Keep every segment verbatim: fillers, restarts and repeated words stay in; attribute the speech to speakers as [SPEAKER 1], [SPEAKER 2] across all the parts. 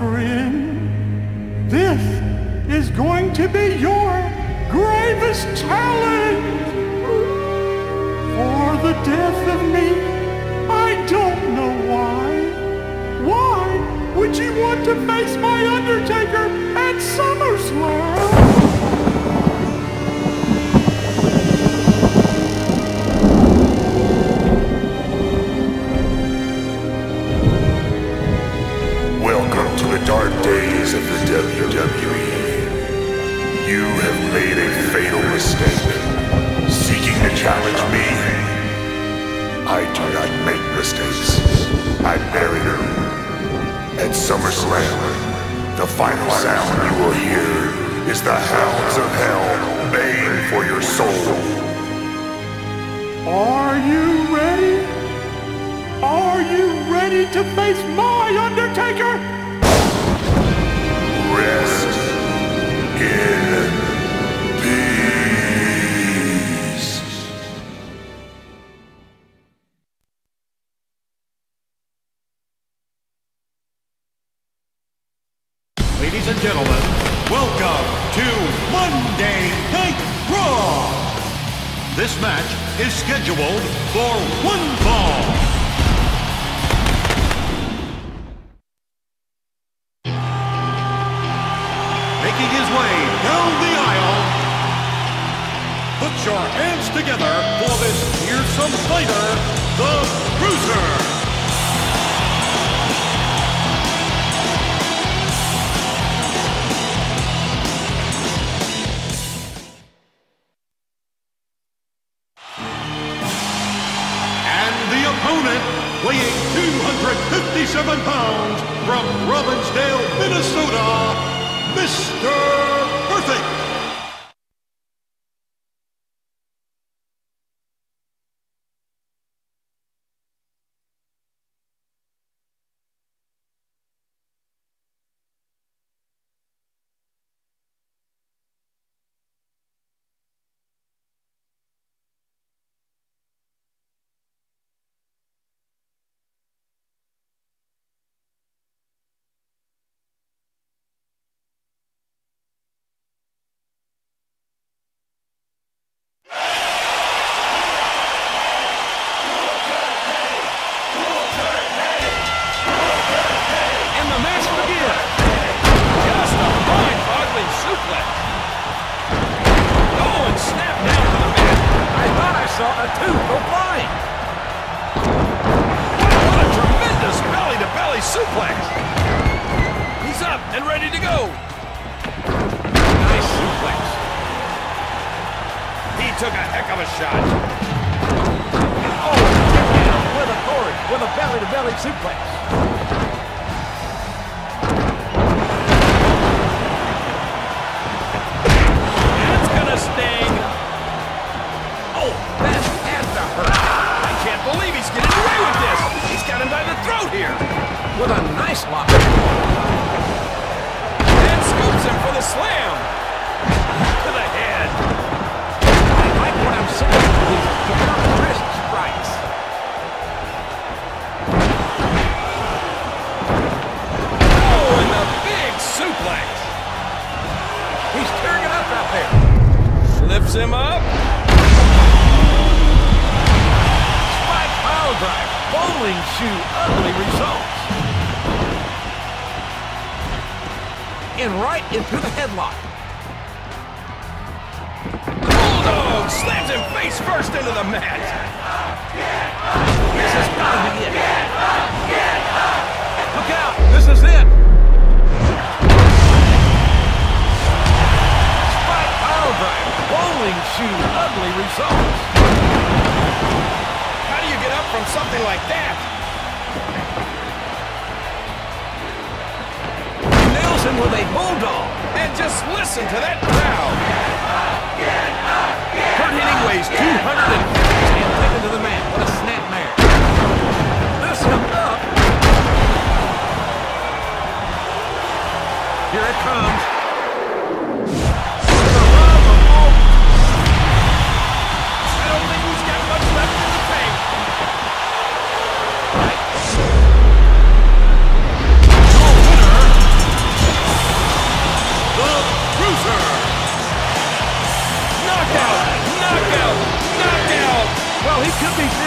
[SPEAKER 1] friend. This is going to be your gravest challenge. For the death of me, I don't know why. Why would you want to face my Undertaker at SummerSlam?
[SPEAKER 2] Welcome to the dark days of the W W E. You have made a fatal mistake, seeking to challenge me. I do not make mistakes. I bury them. At SummerSlam, the final sound you will hear is the hounds of hell baying for your soul.
[SPEAKER 1] Are you ready? Are you ready to face my Undertaker?
[SPEAKER 2] Rest in peace.
[SPEAKER 3] Ladies and gentlemen, welcome to Monday Night Raw. This match is scheduled for one fall. Making his way down the aisle, put your hands together for this fearsome fighter, the Bruiser. Weighing two hundred fifty-seven pounds from Robbinsdale, Minnesota, Mister Perfect.
[SPEAKER 4] Suplex. He's up and ready to go. Nice suplex. He took a heck of a shot. Oh, with authority, with a belly-to-belly suplex. That's gonna sting. Oh, that has to hurt. I can't believe he's getting away with this. He's got him by the throat here. With a nice lock. And scoops him for the slam. To the head. I like what I'm seeing. He's picking up wrist strikes. Oh, and the big suplex. He's tearing it up out there. Lifts him up. Spike power drive. Bowling shoe ugly results. And right into the headlock. Bulldog slams him face first into the mat. This is gotta be it. Look out, this is it. Spike power drive, bowling shoe, ugly results. How do you get up from something like that? With a bulldog, and just listen to that crowd. Hurt hitting weighs two hundred fifty and taken to the mat. What a snapmare. This him up. Here it comes. I don't think he's got much left in the tank. Right. Your winner,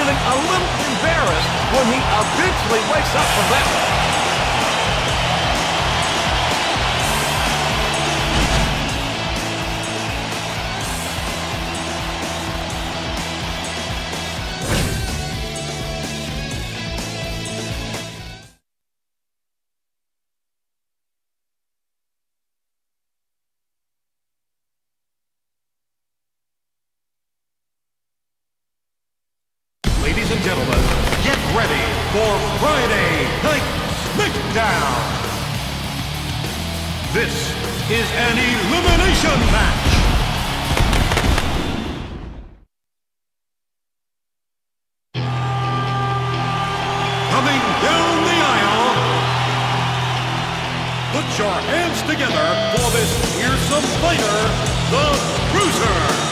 [SPEAKER 4] feeling a little embarrassed when he eventually wakes up from that one.
[SPEAKER 3] Ladies and gentlemen, get ready for Friday Night SmackDown! This is an elimination match! Coming down the aisle, put your hands together for this fearsome fighter, the Bruiser!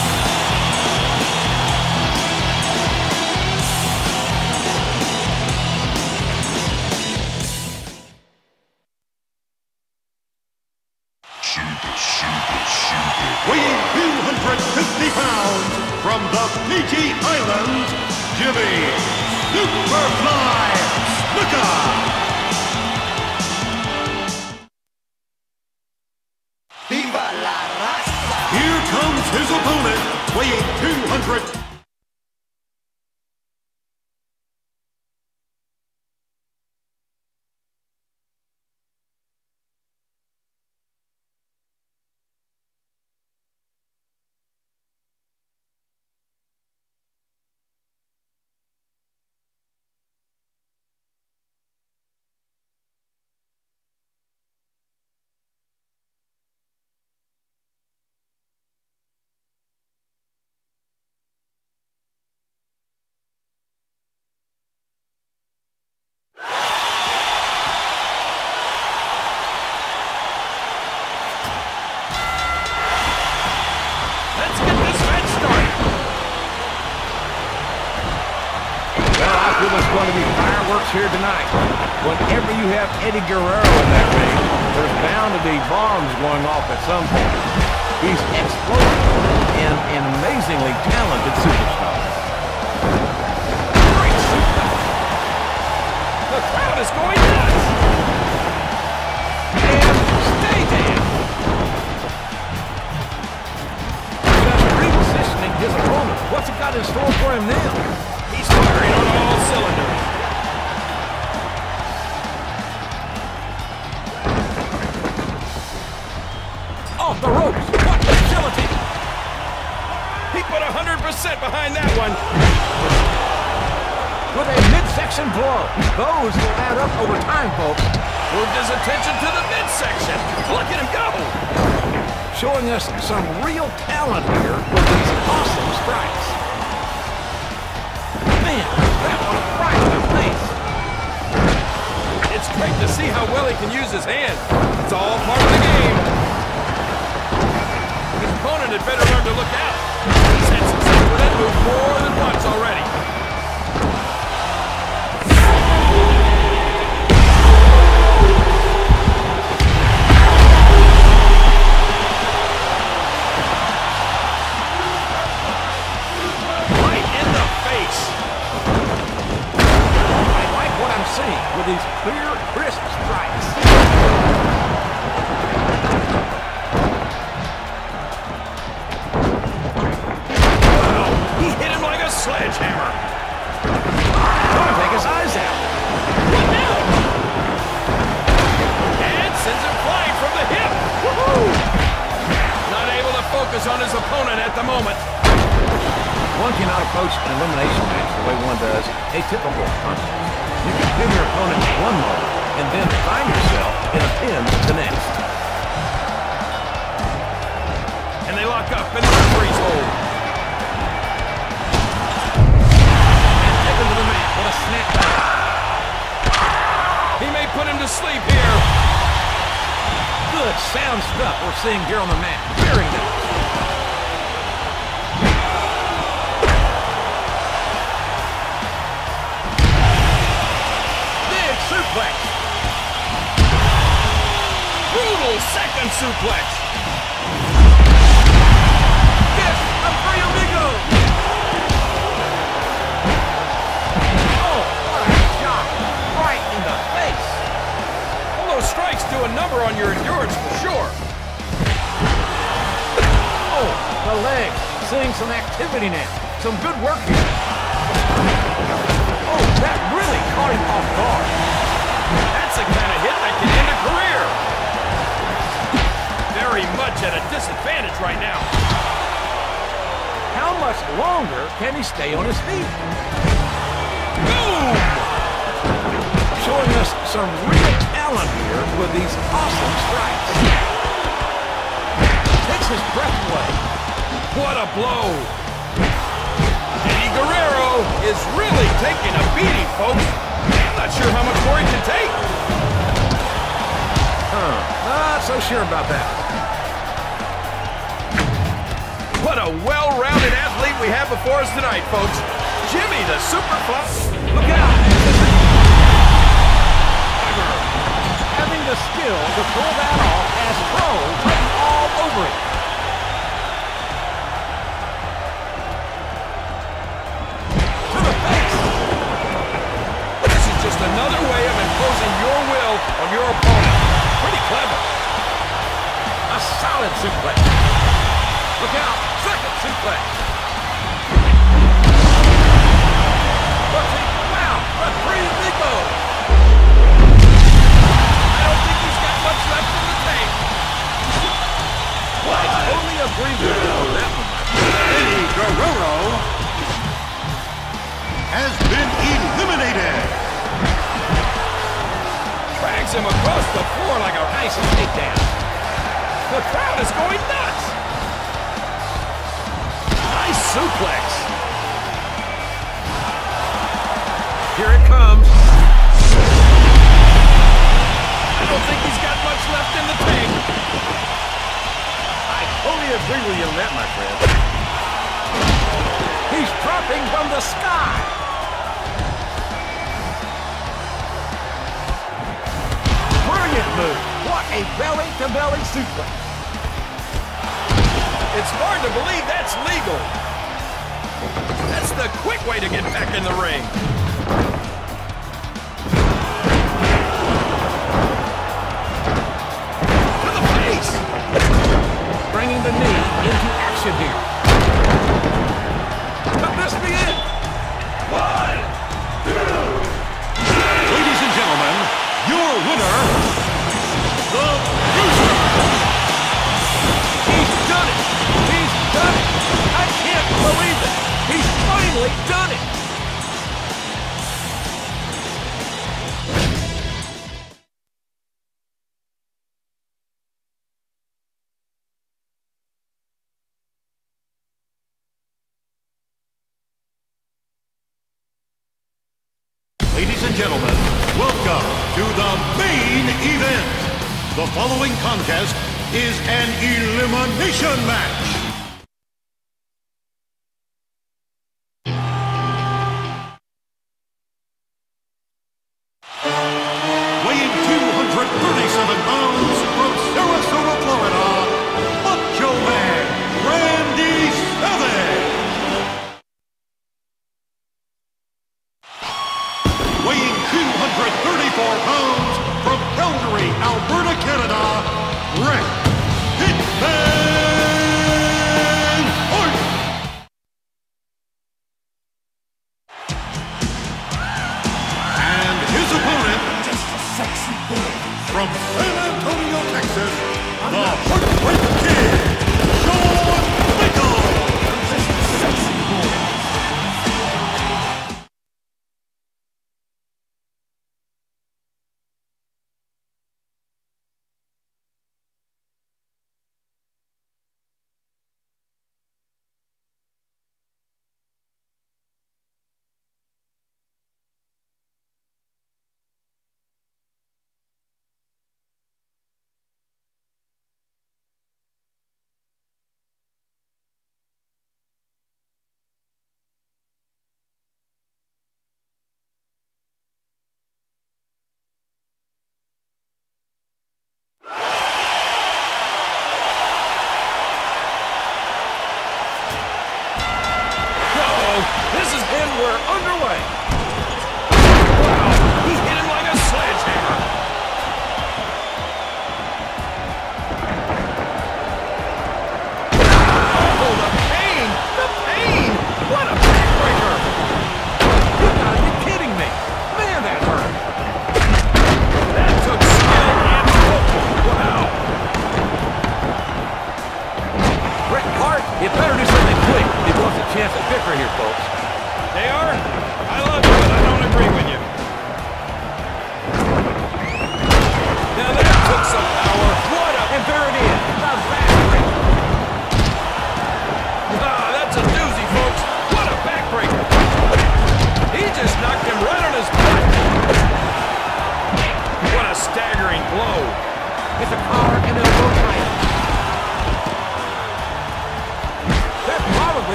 [SPEAKER 3] Weighing two hundred fifty pounds from the Fiji Islands, Jimmy Superfly Snuka. Viva la raza! Here comes his opponent, weighing two hundred.
[SPEAKER 4] There's going to be fireworks here tonight. Whenever you have Eddie Guerrero in that ring, there's bound to be bombs going off at some point. He's explosive and an amazingly talented superstar. Great suplex. The crowd is going nuts. And stay down. Just repositioning his opponent. What's it got in store for him now? He's firing on all cylinders. Off the ropes. What agility! He put one hundred percent behind that one. With a midsection blow. Those will add up over time, folks. Moved his attention to the midsection. Look at him go! Showing us some real talent here with these awesome strikes. Man, that one right in the face. It's great to see how well he can use his hands. It's all part of the game. His opponent had better learn to look out. He's had success with that move more than once already. With these clear, crisp strikes. Wow, he hit him like a sledgehammer. Gonna take his eyes out. What now? And sends him flying from the hip. Woohoo! Not able to focus on his opponent at the moment. One cannot approach an elimination match the way one does a typical contest. You can pin your opponent one moment, and then find yourself in a pin the next. And they lock up in the referee's hold. And taken to the mat with a snap back. He may put him to sleep here. Good sound stuff we're seeing here on the mat. Very nice. Suplex. Brutal second suplex. Yes, a free amigo. number on your endurance for sure. Oh, the leg. Seeing some activity now. Some good work here. Oh, that really caught him off guard. That's the kind of hit that can end a career. Very much at a disadvantage right now. How much longer can he stay on his feet? Boom! Showing us some real talent here with these awesome strikes. Takes his breath away. What a blow! Eddie Guerrero is really taking a beating, folks. I'm not sure how much more he can take. Huh, not so sure about that. What a well-rounded athlete we have before us tonight, folks. Jimmy the Superfly. Look out! Having the skill to pull that off as pros written all over it. To the face. This is just another way of imposing your will on your opponent. Pretty clever. A solid suplex. Look out. Second suplex. What's he? Wow. Referee Nico. I don't think he's got much left in the tank. Well, I totally agree with you on that one.
[SPEAKER 3] Eddie Guerrero has been eliminated.
[SPEAKER 4] Drags him across the floor like a nice takedown. The crowd is going nuts. Nice suplex. Here it comes. I don't think he's got much left in the tank. I totally agree with you on that, my friend. He's dropping from the sky. Brilliant move. What a belly-to-belly suplex. It's hard to believe that's legal. That's the quick way to get back in the ring. To the face. Bringing the knee into action here. Could this be it? One, two.
[SPEAKER 3] Ladies and gentlemen, your winner, the Bruiser.
[SPEAKER 4] He's done it. He's done it. I can't believe it. He's finally done it.
[SPEAKER 3] Ladies and gentlemen, welcome to the main event. The following contest is an elimination match. Weighing two hundred thirty-seven pounds from Sarasota, Florida, Macho Man Randy Savage. Weighing two hundred thirty-four pounds from Calgary, Alberta, Canada, Bret Hitman Hart. And his opponent, from San Antonio, Texas, the Heartbreak Kid, Shawn Michaels.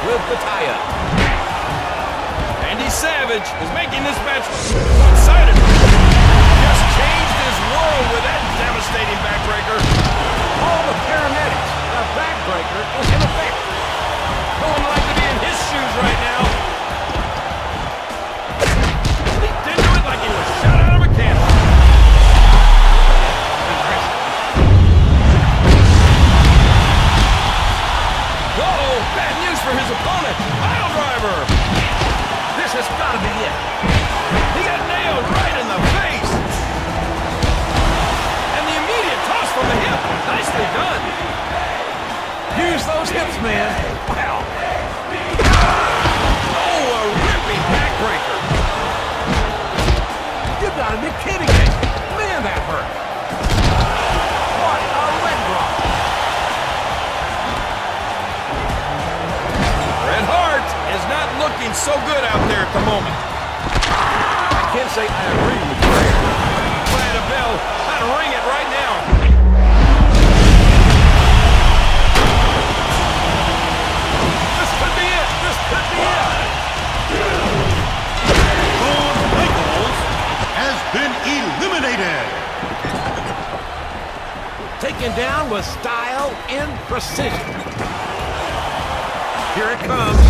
[SPEAKER 4] with the tie-up. Randy Savage is making this match one-sided. Just changed his world with that devastating backbreaker. All the paramedics. The backbreaker is in effect. No one would like to be in his shoes right now. He did do it like he was shot out of a cannon. Uh-oh, bad news for his opponent. Pile driver. This has got to be it. He got nailed right in the face. And the immediate toss from the hip. Nicely done. Use those hips, man. Wow. Oh, a ripping backbreaker. You gotta be kidding me. Man, that hurt. What a leg drop. Bret Hart is not looking so good out there at the moment. I can't say I agree with you. If I had a bell, I'd ring it right now. This could be it. This could be it.
[SPEAKER 3] Shawn Michaels has been eliminated.
[SPEAKER 4] Taken down with style and precision. Here it comes.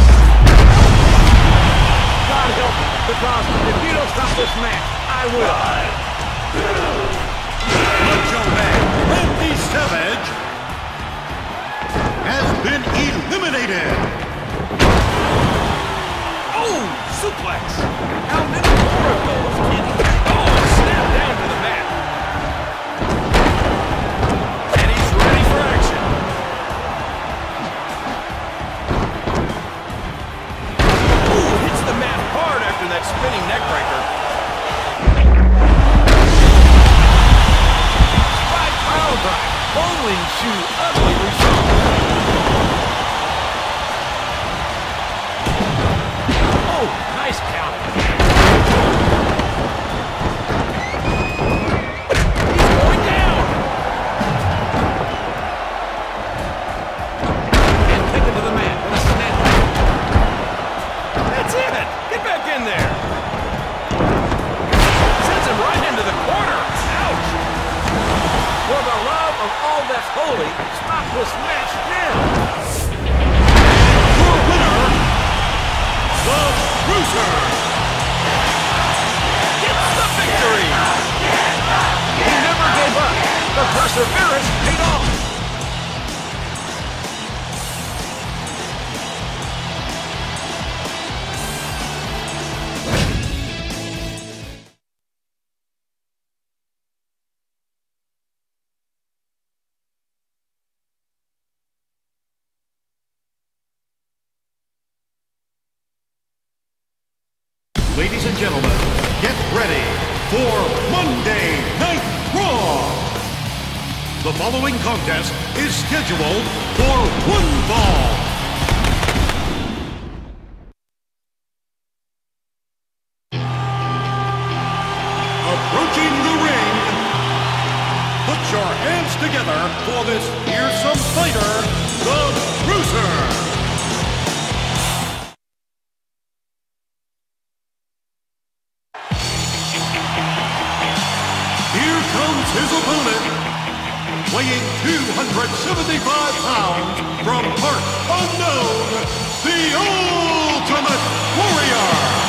[SPEAKER 4] God help me, because if you don't stop this match, I will.
[SPEAKER 3] Macho Man Randy Savage has been eliminated.
[SPEAKER 4] Oh, suplex. How many more of those can he? Oh, snap down to the mat. And he's ready for action. Ooh, hits the mat hard after that spinning neck breaker. Spike pile drive. Bowling shoe ugly result. Oh, nice counter. He's going down. And taken to the mat with a snap. That's it. Get back in there. Sends him right into the corner. Ouch. For the love of all that's holy, stop this match now.
[SPEAKER 3] Your winner, The Bruiser.
[SPEAKER 4] Gets the victory. He never gave up. The perseverance paid off.
[SPEAKER 3] Ladies and gentlemen, get ready for Monday Night Raw. The following contest is scheduled for one fall. Approaching the ring, put your hands together for this fearsome fighter, The Bruiser. Here comes his opponent, weighing two hundred seventy-five pounds, from Heart Unknown, the Ultimate Warrior.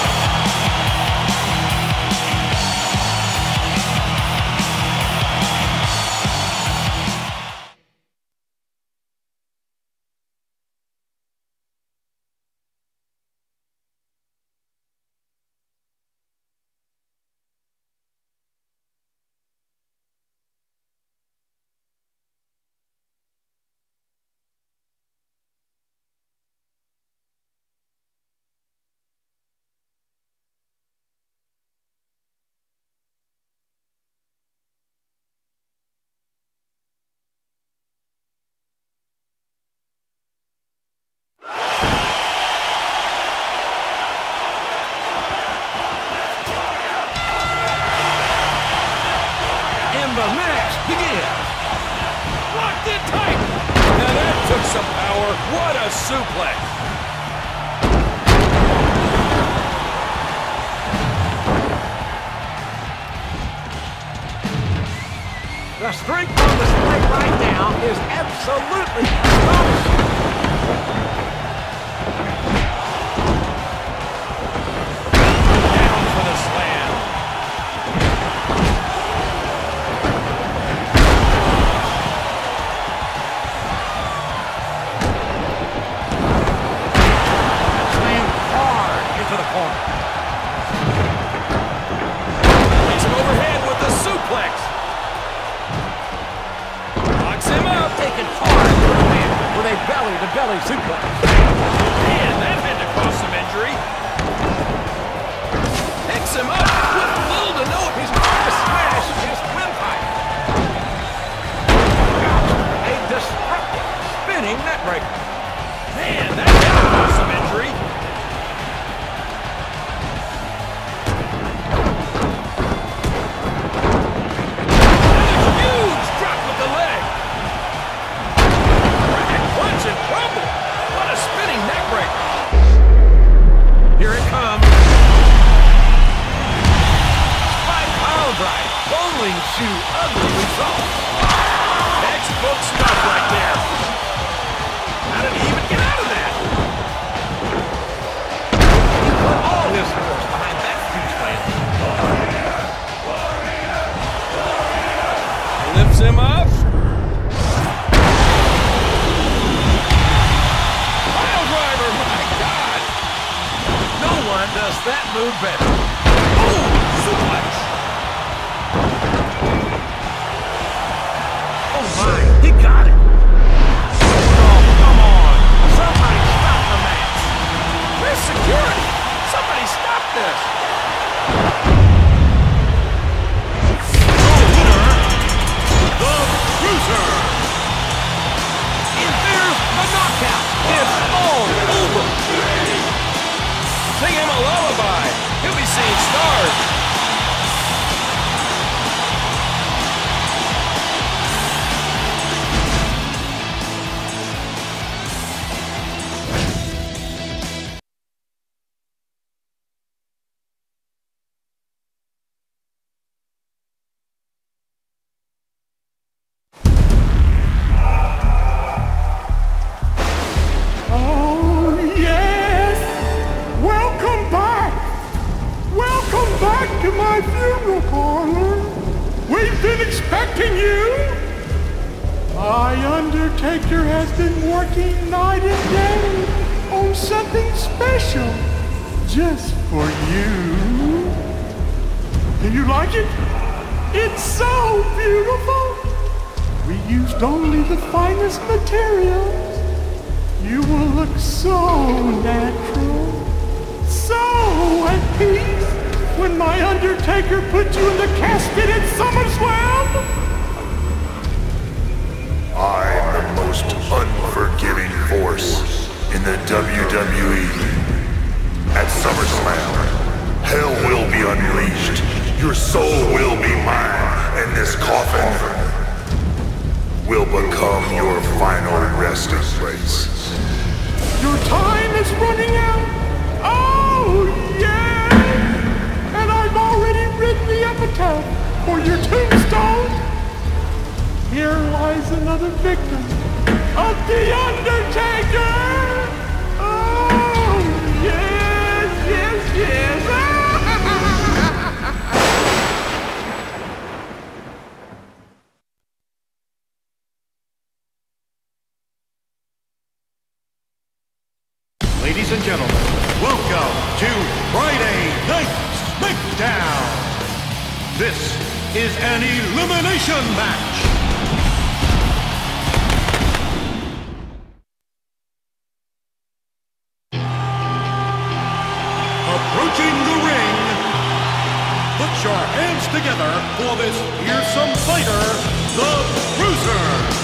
[SPEAKER 4] What a suplex! The strength on display right now is absolutely astonishing. Down for the slam. Slam hard into the corner. He's overhead with the suplex. Him up, taken hard to the man with a belly-to-belly suplex. Man, that had to cause some injury. Picks him up with little to no. He's going to smash his windpipe. A destructive spinning neckbreaker. Man, that had to cause some injury. And a huge drop with the leg. And crumble. What a spinning neck breaker. Here it comes. Spike pile drive. Bowling shoe ugly result. Textbook stuff right there. How did he even get out of that? He put all his force behind that huge slam. Lifts him up. Does that move better? Oh, suplex! Oh my, he got it! Oh, come on! Somebody stop the match! Where's security? Somebody stop this! The winner, the Bruiser! And there's the knockout! It's all over! Sing him a lullaby. He'll be seeing stars.
[SPEAKER 1] To my funeral parlor. We've been expecting you. My Undertaker has been working night and day on something special just for you. Do you like it? It's so beautiful. We used only the finest materials. You will look so natural, so at peace. When my Undertaker put you in the casket at SummerSlam?
[SPEAKER 2] I'm the most unforgiving force in the W W E. At SummerSlam, hell will be unleashed, your soul will be mine, and this coffin will become your final resting place.
[SPEAKER 1] Your time is running out? Oh, yeah! I've already written the epitaph for your tombstone. Here lies another victim of The Undertaker. Oh, yes, yes, yes.
[SPEAKER 3] Ladies and gentlemen, welcome to Friday Night SmackDown. This is an elimination match. Approaching the ring, put your hands together for this fearsome fighter, the Bruiser.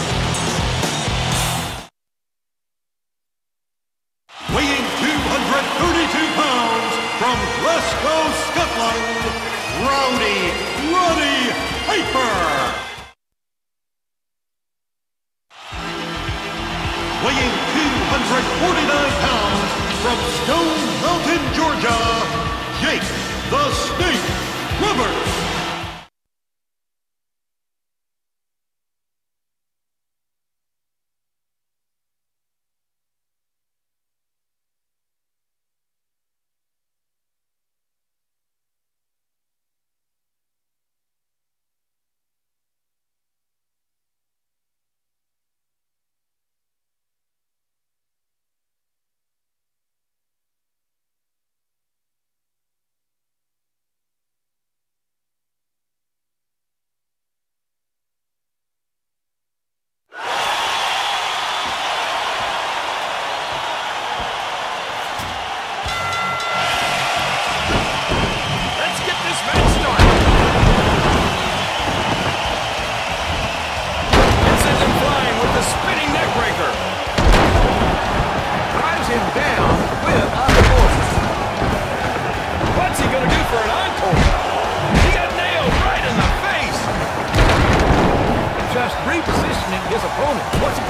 [SPEAKER 3] Weighing two hundred thirty-two pounds from Glasgow, Scotland, Rowdy Roddy Piper. Weighing two hundred forty-nine pounds from Stone Mountain, Georgia, Jake the Snake Roberts.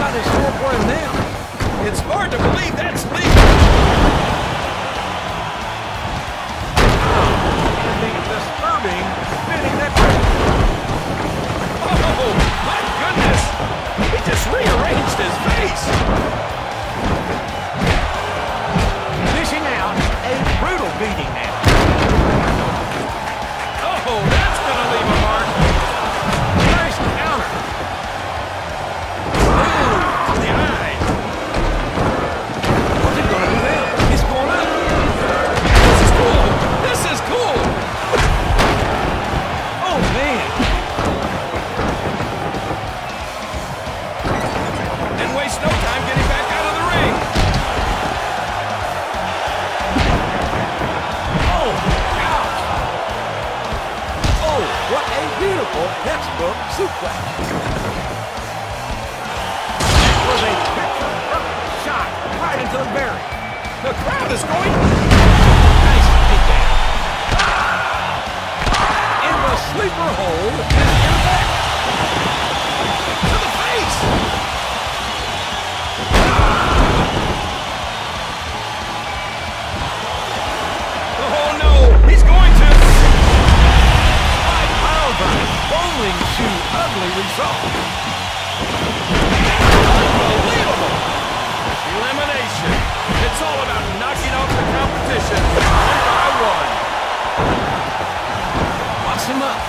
[SPEAKER 4] got in store for him now. It's hard to believe that's legal. And the disturbing spinning that trick. Oh, my goodness! He just rearranged his face. Dishing out a brutal beating now. Oh, that's gonna leave a mark. Nice counter. Ooh, to the eye. What's he gonna do now? He's going up. This is cool. This is cool. Oh, man. And waste no time getting back out of the ring. Oh, ouch. Oh, what a beautiful textbook suplex. That was a picture-perfect shot right into the berry. The crowd is going. Nice takedown. In the sleeper hold and in the back. To the face. Oh no, he's going to. Five pound drive, rolling to ugly result. Unbelievable. Elimination. It's all about knocking off the competition one by one. Box him up.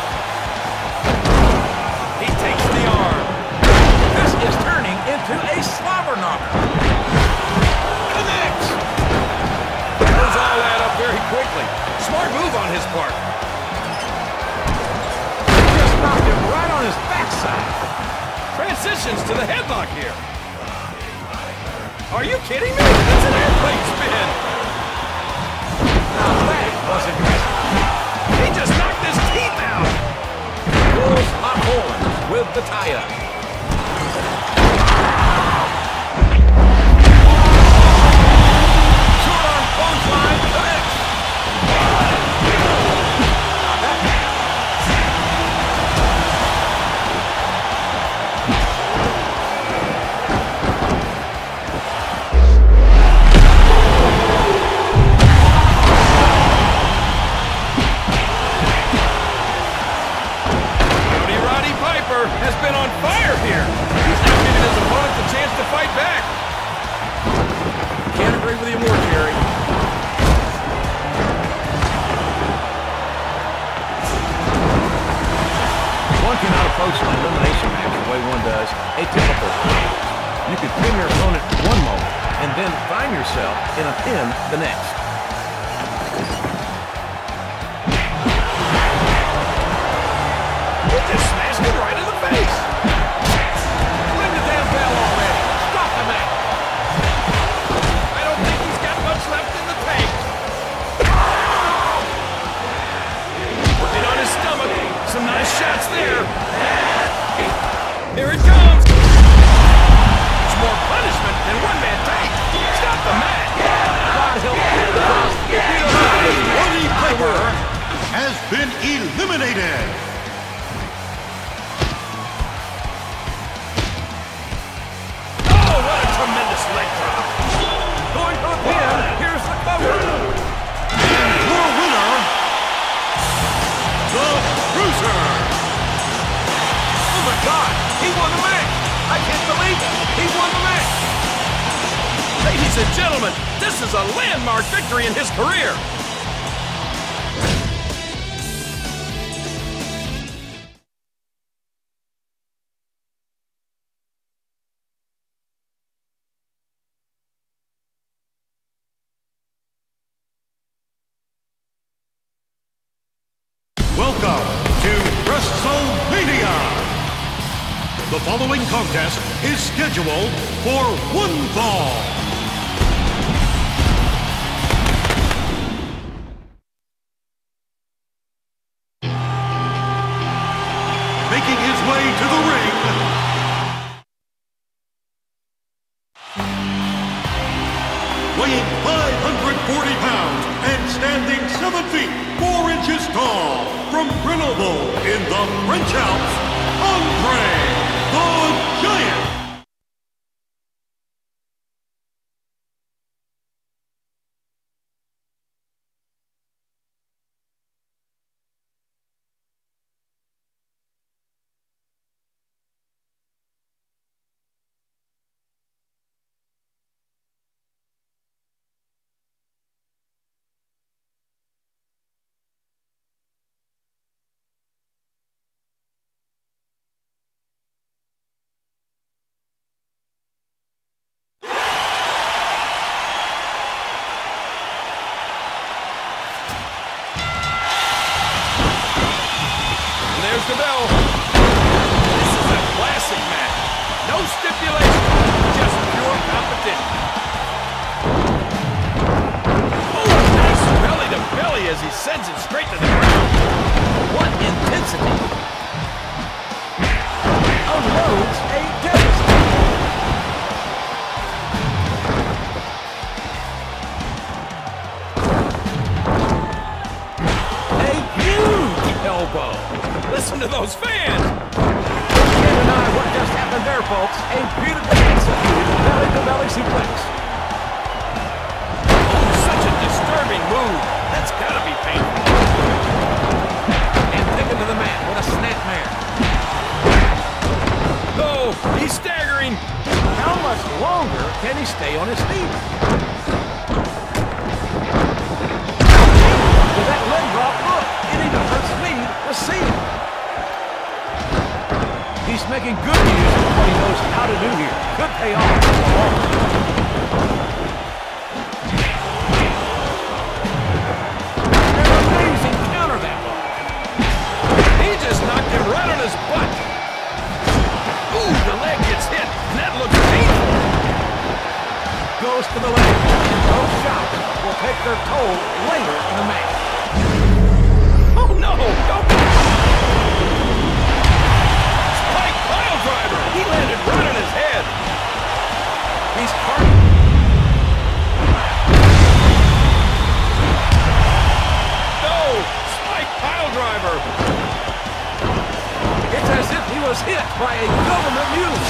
[SPEAKER 4] He takes the arm. This is turning into a slobber knocker. Connects. Those all add up very quickly. Smart move on his part. Just knocked him right on his backside. Transitions to the headlock here. Are you kidding me? That's an airplane spin. Now that was impressive. He just knocked his teeth out. Wolves lock horns with the tie-up. Short-arm clothesline connects. Has been on fire here. He's not giving his opponent the chance to fight back. Can't agree with you more, Jerry. One cannot approach an elimination match the way one does a typical pin. You could pin your opponent one moment and then find yourself in a pin the next. He just smashed him right in the face. Ring the damn bell already. Stop the match. I don't think he's got much left in the tank. Working on his stomach. Some nice shots there. Here it comes. It's more punishment than one-man tank. Stop the match.
[SPEAKER 3] Roddy Piper has been eliminated.
[SPEAKER 4] Tremendous leg drop. Going for the pin. Here's the cover.
[SPEAKER 3] And your winner, the Bruiser.
[SPEAKER 4] Oh my God! He won the match. I can't believe it. He won the match. Ladies and gentlemen, this is a landmark victory in his career.
[SPEAKER 3] Welcome to WrestleMania! The following contest is scheduled for one fall. Making his way to the ring, weighing five hundred forty pounds and standing seven feet four inches tall, from Grenoble in the French Alps, Andre the Giant.
[SPEAKER 4] longer can he stay on his feet? With that leg drop, look, it even hurts me to see it. He's making good use of what he knows how to do here. Could pay off in the long run. Knocked him right on his butt. Ooh, the leg gets hit, and that looks painful. Goes to the leg, and those shots will take their toll later in the match. Oh no, don't. Spike pile driver. He landed right on his head. He's hurt. No, spike pile driver. It's as if he was hit by a government mule.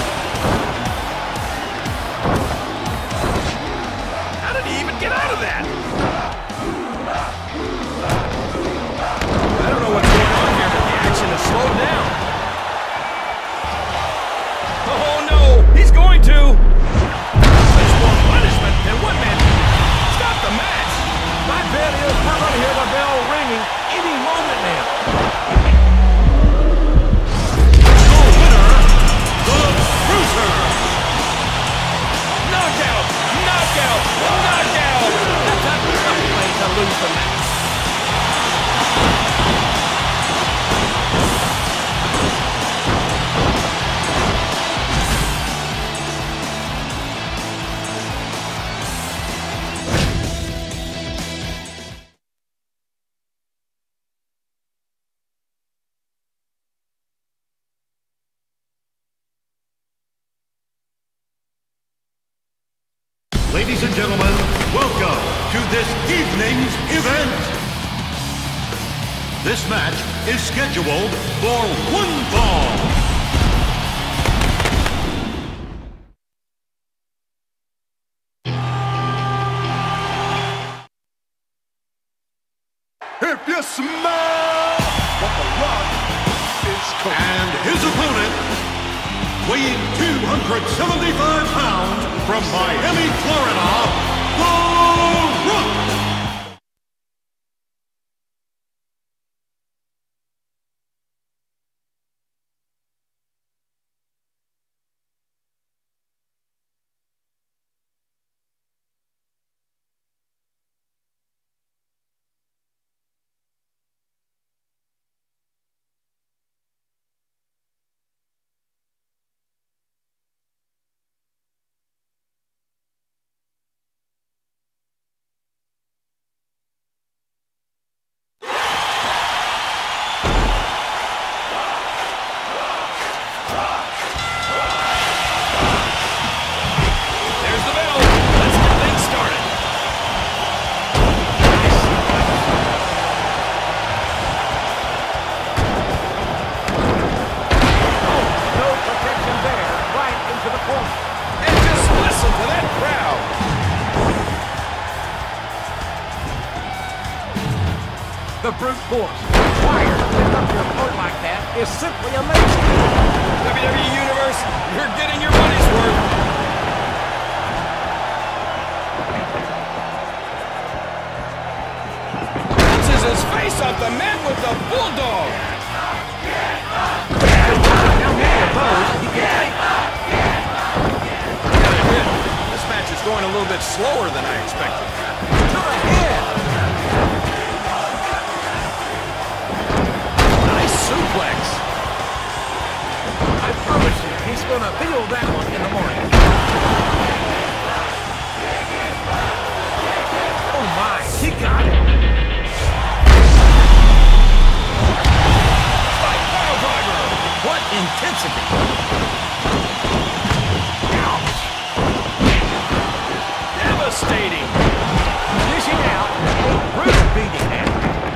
[SPEAKER 4] How did he even get out of that? I don't know what's going on here, but the action has slowed down. Oh no, he's going to. There's more punishment than one man. Stop the match. My bet is we're going to hear the bell ringing any moment now. Knockout! Knockout! Knockout! That's a tough way to lose the match.
[SPEAKER 3] Ladies and gentlemen, welcome to this evening's event. This match is scheduled for one fall.
[SPEAKER 2] If you smell what the rock is cooking.
[SPEAKER 3] And his opponent, weighing two hundred seventy-five pounds, from Miami, Florida, The Rock!
[SPEAKER 4] The brute force required to pick up your foot like that is simply amazing.
[SPEAKER 5] W W E Universe, you're getting your money's worth. Bounces his face off the mat with the bulldog.
[SPEAKER 4] How many of those he can take?
[SPEAKER 5] Gotta admit, this match is going a little bit slower than I expected.
[SPEAKER 4] To the head.
[SPEAKER 5] Suplex.
[SPEAKER 4] I promise you, he's gonna feel that one in the morning. Oh my, he got it.
[SPEAKER 5] Spike pile driver.
[SPEAKER 4] What intensity. Ouch.
[SPEAKER 5] Devastating.
[SPEAKER 4] Dishing out a brutal beating now.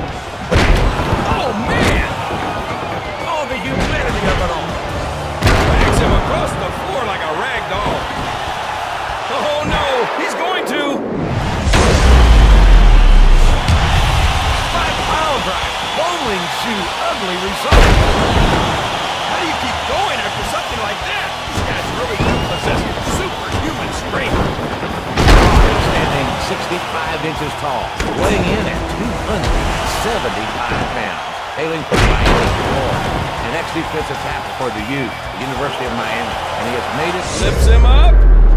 [SPEAKER 5] Oh man.
[SPEAKER 4] The humanity of it all.
[SPEAKER 5] Drags him across the floor like a rag doll. Oh no, he's going to.
[SPEAKER 4] Spike pile drive. Bowling shoe ugly result.
[SPEAKER 5] How do you keep going after something like that? These guys really do possess superhuman
[SPEAKER 4] feet five inches tall, weighing in at two hundred seventy-five pounds, hailing from Miami, Florida. An ex-defensive tackle for the U, the University of Miami, and he has made it.
[SPEAKER 5] Slips him up.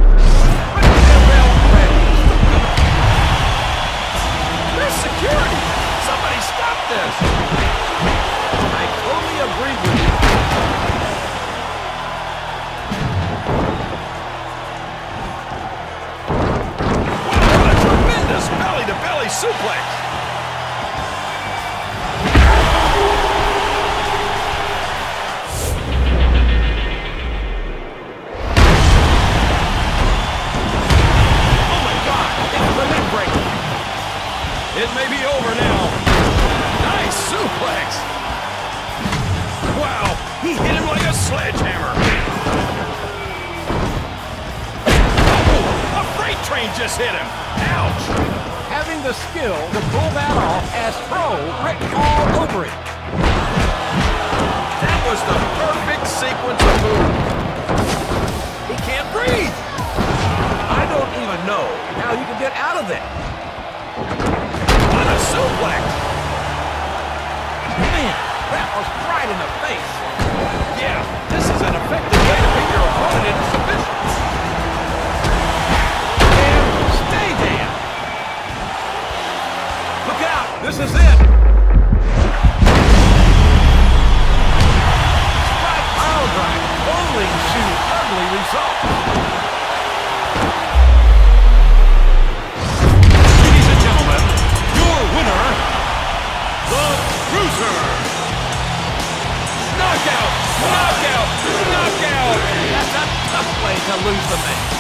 [SPEAKER 5] There's security. Somebody stop this.
[SPEAKER 4] I totally agree with you.
[SPEAKER 5] Wow, what a tremendous belly-to-belly suplex. It may be over now. Nice suplex. Wow, he hit him like a sledgehammer. Oh, a freight train just hit him. Ouch.
[SPEAKER 4] Having the skill to pull that off as pro written all over it.
[SPEAKER 5] That was the perfect sequence of moves. He can't breathe.
[SPEAKER 4] I don't even know how you can get out of that.
[SPEAKER 5] What a suplex!
[SPEAKER 4] Man, that was right in the face.
[SPEAKER 5] Yeah, this is an effective way to beat your opponent into submission.
[SPEAKER 4] And stay down. Look out, this is it. Strike pile drive. Bowling shoe ugly result.
[SPEAKER 3] Winner, the Bruiser.
[SPEAKER 5] Knockout! Knockout! Knockout!
[SPEAKER 4] That's a tough way to lose the match.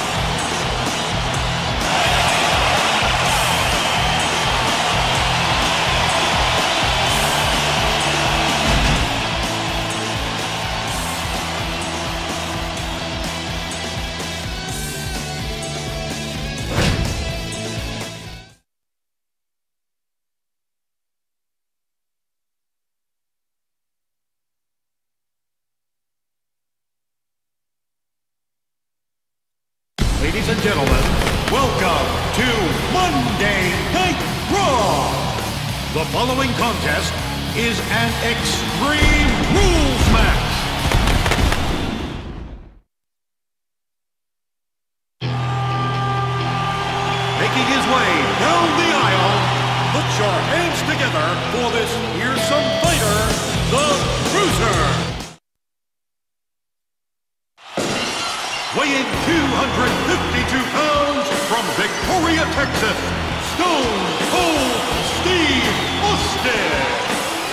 [SPEAKER 3] Ladies and gentlemen, welcome to Monday Night Raw. The following contest is an Extreme Rules match. Making his way down the aisle, put your hands together for this fearsome fighter, the Bruiser. Weighing two hundred fifty-two pounds from Victoria, Texas, Stone Cold Steve Austin.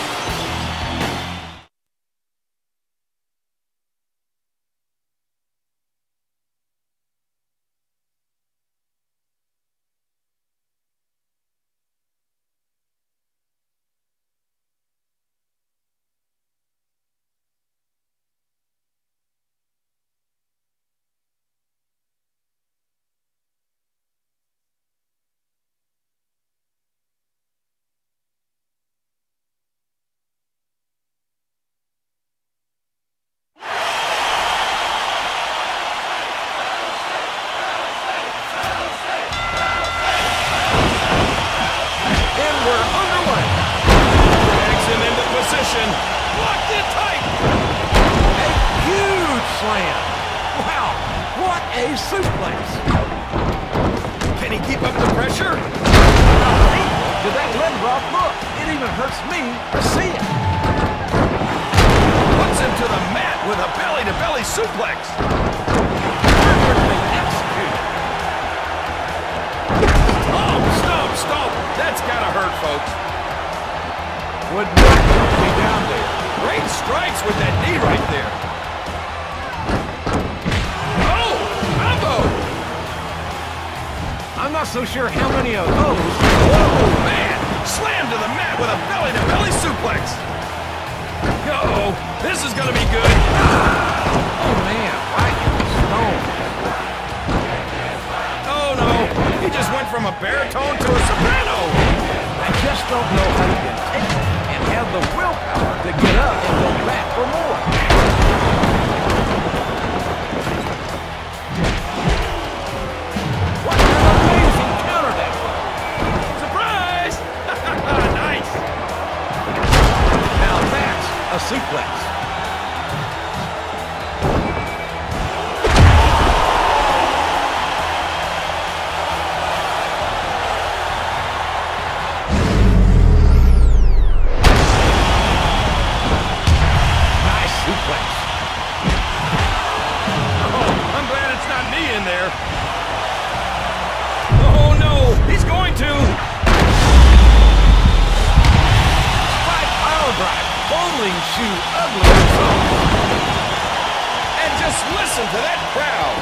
[SPEAKER 5] Locked in tight.
[SPEAKER 4] A huge slam. Wow, what a suplex.
[SPEAKER 5] Can he keep up the pressure?
[SPEAKER 4] Did that leg drop? Look, it even hurts me to see it.
[SPEAKER 5] Puts him to the mat with a belly-to-belly suplex.
[SPEAKER 4] Perfectly executed.
[SPEAKER 5] Stomp, stomp, stomp. That's gotta hurt, folks.
[SPEAKER 4] Would not be down there.
[SPEAKER 5] Great strikes with that knee right there. Oh, combo.
[SPEAKER 4] I'm not so sure how many of those.
[SPEAKER 5] Oh, man. Slammed to the mat with a belly-to-belly suplex. Uh-oh, this is gonna be good.
[SPEAKER 4] Oh, man, right in the stone.
[SPEAKER 5] Oh, no. He just went from a baritone to a soprano.
[SPEAKER 4] I just don't know how you can take it and have the willpower to get up and go back for more. What an amazing counter that was. suplex.
[SPEAKER 5] Shoe ugly and just listen to that crowd.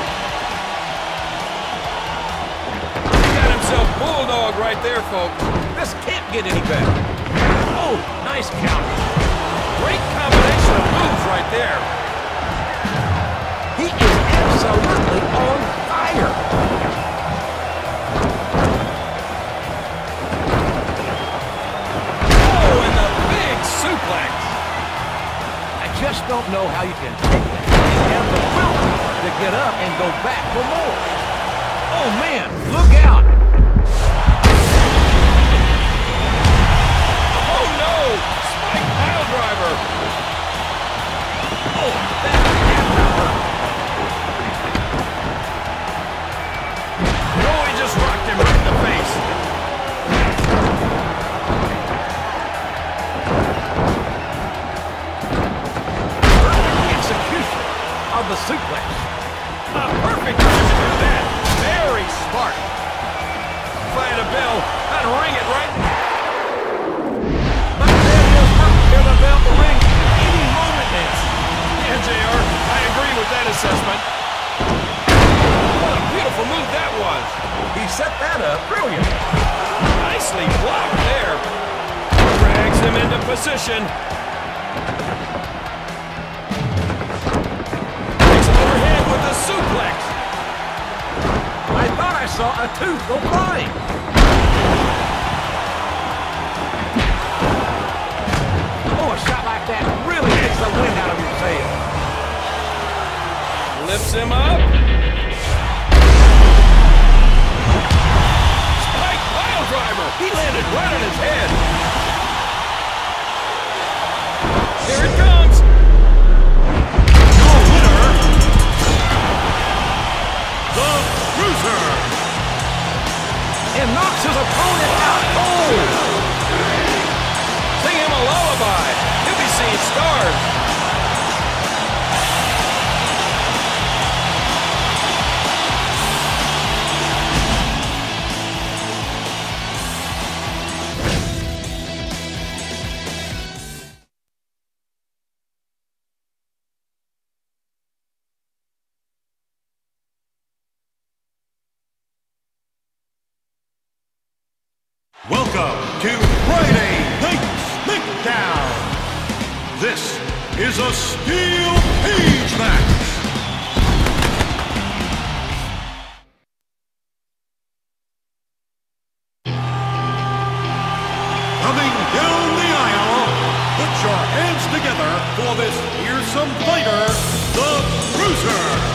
[SPEAKER 5] He got himself bulldog right there, folks.
[SPEAKER 4] This can't get any better. Oh, nice counter.
[SPEAKER 5] Great combination of moves right there.
[SPEAKER 4] He is absolutely on fire.
[SPEAKER 5] Oh, and the big suplex.
[SPEAKER 4] Just don't know how you can take that and have the will to get up and go back for more. Oh man, look out!
[SPEAKER 5] Oh no! Spike pile driver!
[SPEAKER 4] Oh, that's hurt.
[SPEAKER 5] Oh, he just rocked him right in the face.
[SPEAKER 4] Of the suplex.
[SPEAKER 5] A perfect time to do that. Very smart. If I had a bell, I'd ring it right.
[SPEAKER 4] My dad was hear the bell to ring any moment now.
[SPEAKER 5] Yeah, J R, I agree with that assessment. What a beautiful move that was.
[SPEAKER 4] He set that up brilliant.
[SPEAKER 5] Nicely blocked there. Drags him into position. With a suplex.
[SPEAKER 4] I thought I saw a tooth go flying. Oh, a shot like that really takes the wind out of your sail.
[SPEAKER 5] Lifts him up. Spike pile driver. He landed right on his head. Here it comes.
[SPEAKER 4] And knocks his opponent out cold.
[SPEAKER 5] Sing him a lullaby. He'll be seeing stars.
[SPEAKER 3] Welcome to Friday Night SmackDown. This is a steel cage match. Coming down the aisle, put your hands together for this fearsome fighter, the Bruiser.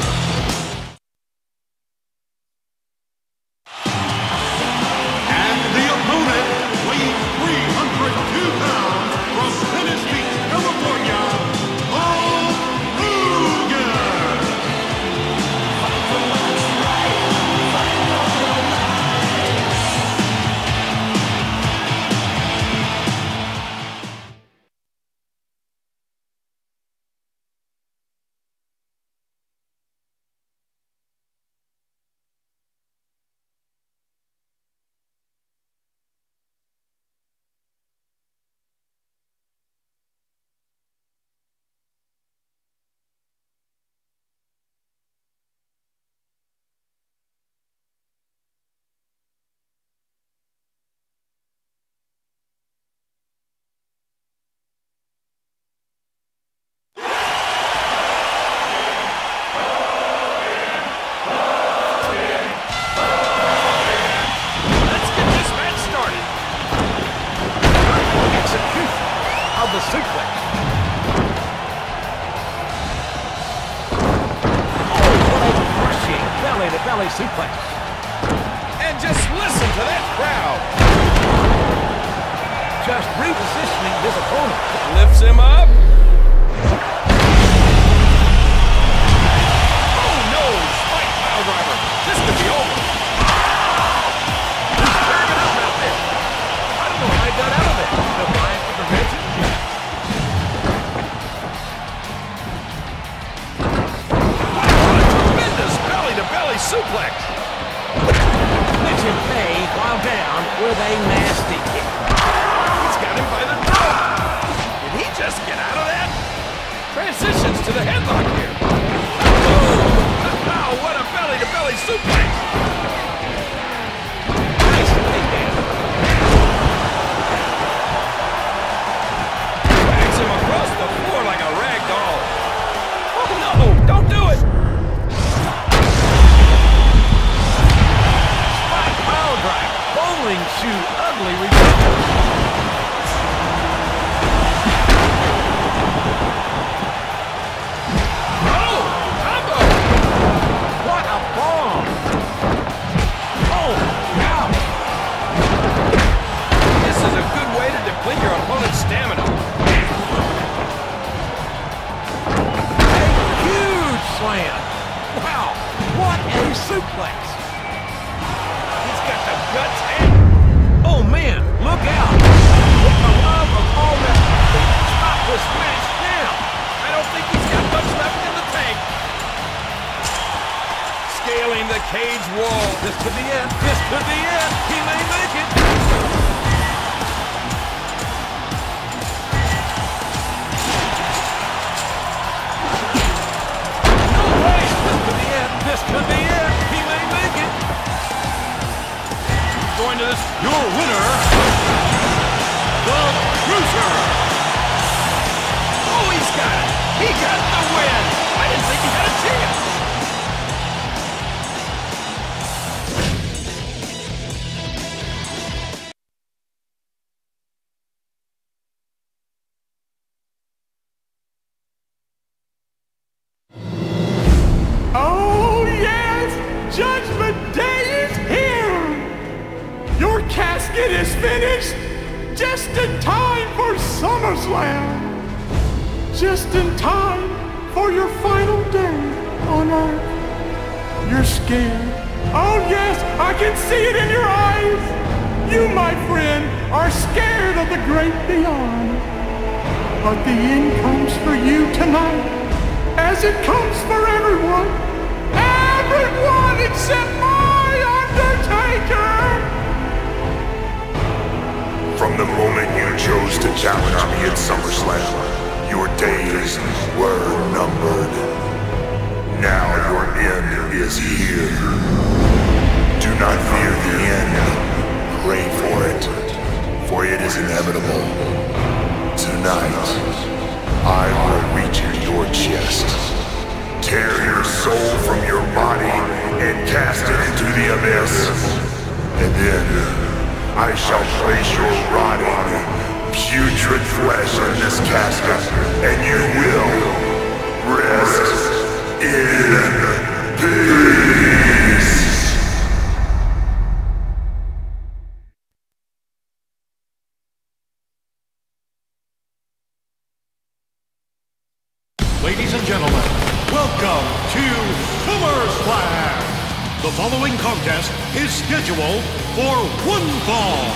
[SPEAKER 4] The suplex. Oh, what a crushing belly-to-belly suplex.
[SPEAKER 5] And just listen to that crowd.
[SPEAKER 4] Just repositioning his opponent.
[SPEAKER 5] Lifts him up.
[SPEAKER 4] driver. This could be over. He's tearing it up out there. I don't know how he got out of it. Defiant the prevention. What a tremendous belly-to-belly suplex.
[SPEAKER 6] Makes him pay while down with a nasty kick.
[SPEAKER 4] He's got him by the throat. Did he just get out of that? Transitions to the headlock here. Oh, wow, what a belly-to-belly suplex. Nice takedown. Drags him across the floor like a rag doll. Oh, no, don't do it.
[SPEAKER 6] Spot pile drive. Bowling shoe ugly reversal.
[SPEAKER 4] Your opponent's stamina. A
[SPEAKER 6] huge slam. Wow, what a suplex.
[SPEAKER 4] He's got the guts and...
[SPEAKER 6] Oh man, look out. For the love of all that, stop this match now.
[SPEAKER 4] I don't think he's got much left in the tank. Scaling the cage wall.
[SPEAKER 6] This could be it. This could be it. He may make it. This could be it. He may make it.
[SPEAKER 4] Going to this.
[SPEAKER 3] Your winner, The Bruiser.
[SPEAKER 4] Oh, he's got it. He got the win. I didn't think he had a chance.
[SPEAKER 1] Judgment Day is here! Your casket is finished just in time for SummerSlam! Just in time for your final day on Earth. You're scared. Oh yes, I can see it in your eyes! You, my friend, are scared of the great beyond. But the end comes for you tonight, as it comes for everyone. Everyone except my Undertaker!
[SPEAKER 2] From the moment you chose to challenge me at SummerSlam, your days were numbered. Now your end is here. Do not fear the end. Pray for it, for it is inevitable. Tonight, I will reach into your chest, tear your soul from your body, and cast it into the abyss. And then, I shall place your rotting, putrid flesh in this casket, and you will rest in peace.
[SPEAKER 3] Ladies and gentlemen, welcome to SummerSlam! The following contest is scheduled for one fall.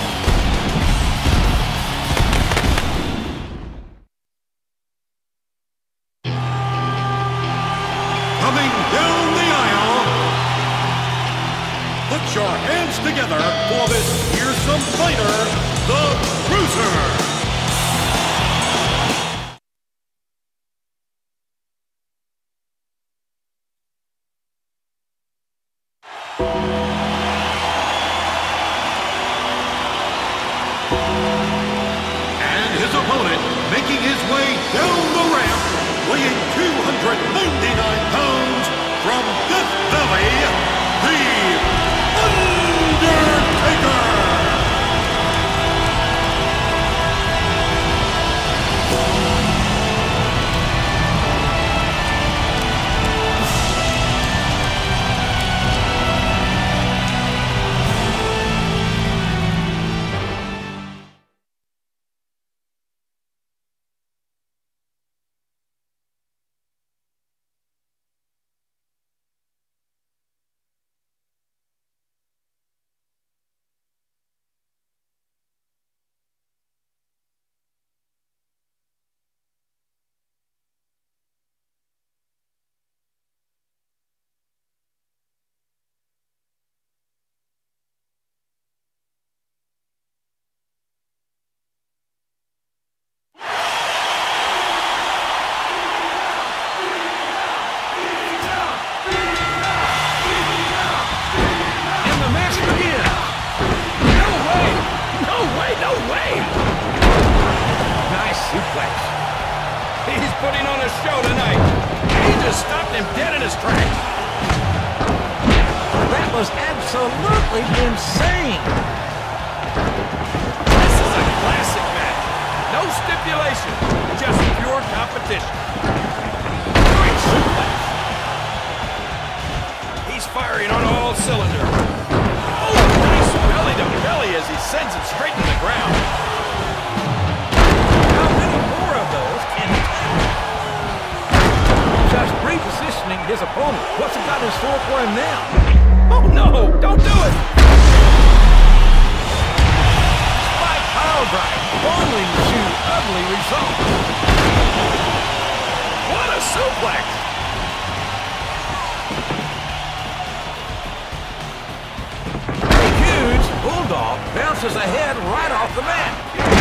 [SPEAKER 3] Coming down the aisle, put your hands together for this fearsome fighter, The Bruiser! And his opponent, making his way down the ramp, weighing two hundred ninety-nine pounds, from Death Valley, The Undertaker!
[SPEAKER 5] putting on a show tonight. He just stopped him dead in his tracks.
[SPEAKER 6] That was absolutely insane.
[SPEAKER 5] This is a classic match. No stipulation, just pure competition. Great suplex. He's firing on all cylinders. Oh, nice belly to belly as he sends it straight to the ground.
[SPEAKER 6] How many more of those can he take? Just repositioning his opponent. What's he got in store for him now?
[SPEAKER 5] Oh no, don't do it!
[SPEAKER 6] Spike pile drive, only to ugly results.
[SPEAKER 5] What a suplex!
[SPEAKER 6] Huge bulldog bounces ahead right off the mat.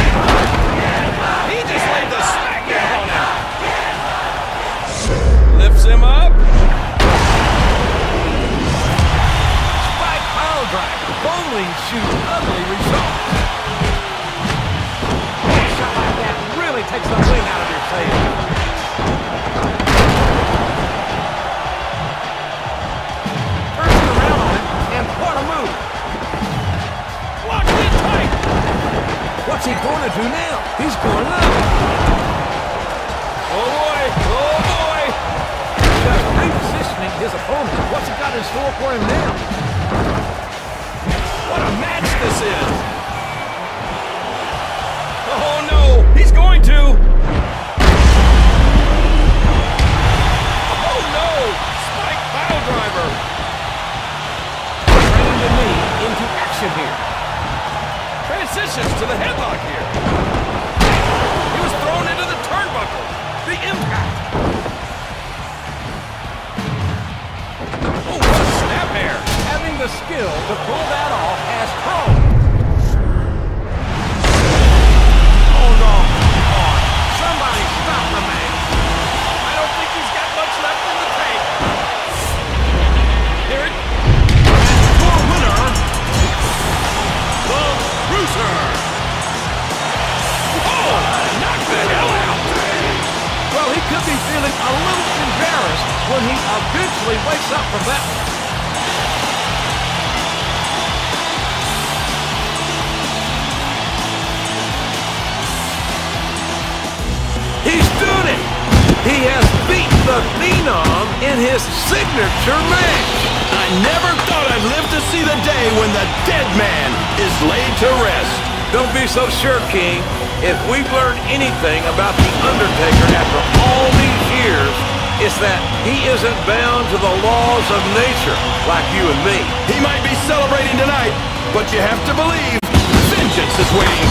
[SPEAKER 5] He just laid the smackdown on him. Lifts him up.
[SPEAKER 6] Spike pile drive, bowling shoot, ugly results. A shot like that really takes the wind out of your sail. Turns it around on him, and what a move.
[SPEAKER 5] Locked in tight.
[SPEAKER 6] What's he going to do now? He's going up.
[SPEAKER 5] Oh boy, oh boy.
[SPEAKER 6] Just repositioning his opponent. What's he got in store for him now?
[SPEAKER 5] What a match this is. Oh no, he's going to. Oh no, spike pile driver.
[SPEAKER 6] Bringing the knee into action here.
[SPEAKER 5] Transitions to the headlock here. He was thrown into the turnbuckle. The impact. Oh, what a snap hair.
[SPEAKER 6] Having the skill to pull that off as pro. Oh no. Oh, somebody stop the man.
[SPEAKER 5] I don't think he's got much left in the tank. Here it.
[SPEAKER 3] Your winner, The Bruiser.
[SPEAKER 5] Oh, knock the hell out.
[SPEAKER 6] Well, he could be feeling a little embarrassed when he eventually wakes up from that one. He's doing it! He has beaten the Phenom in his signature match.
[SPEAKER 5] I never thought I'd live to see the day when the dead man is laid to rest.
[SPEAKER 6] Don't be so sure, King. If we've learned anything about The Undertaker after all these years, it's that he isn't bound to the laws of nature like you and me.
[SPEAKER 5] He might be celebrating tonight, but you have to believe vengeance is waiting